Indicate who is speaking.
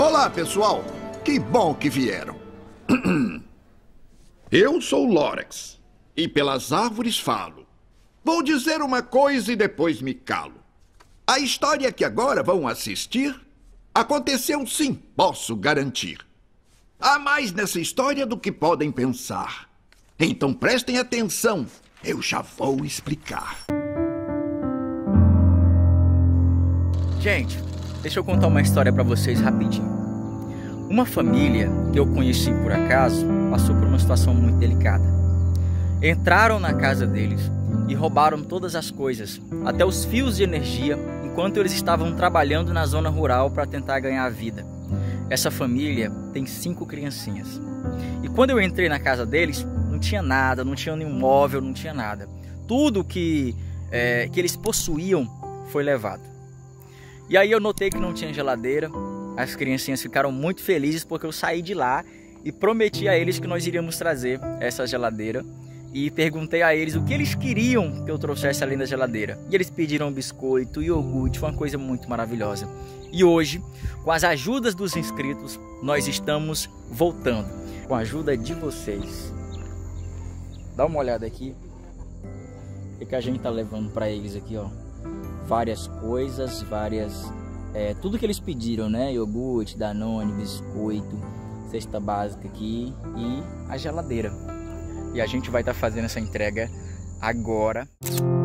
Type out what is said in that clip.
Speaker 1: Olá, pessoal. Que bom que vieram. Eu sou Lorax e pelas árvores falo. Vou dizer uma coisa e depois me calo. A história que agora vão assistir aconteceu sim, posso garantir. Há mais nessa história do que podem pensar. Então prestem atenção, eu já vou explicar.
Speaker 2: Gente, deixa eu contar uma história pra vocês rapidinho. Uma família que eu conheci por acaso passou por uma situação muito delicada. Entraram na casa deles e roubaram todas as coisas, até os fios de energia, enquanto eles estavam trabalhando na zona rural para tentar ganhar a vida. Essa família tem 5 criancinhas. E quando eu entrei na casa deles, não tinha nada, não tinha nenhum móvel, não tinha nada. Tudo que eles possuíam foi levado. E aí eu notei que não tinha geladeira. As criancinhas ficaram muito felizes porque eu saí de lá e prometi a eles que nós iríamos trazer essa geladeira. E perguntei a eles o que eles queriam que eu trouxesse além da geladeira. E eles pediram biscoito, iogurte, foi uma coisa muito maravilhosa. E hoje, com as ajudas dos inscritos, nós estamos voltando. Com a ajuda de vocês. Dá uma olhada aqui. O que a gente tá levando para eles aqui, ó. Várias coisas, tudo que eles pediram, né? Iogurte, Danone, biscoito, cesta básica aqui e a geladeira. E a gente vai estar fazendo essa entrega agora.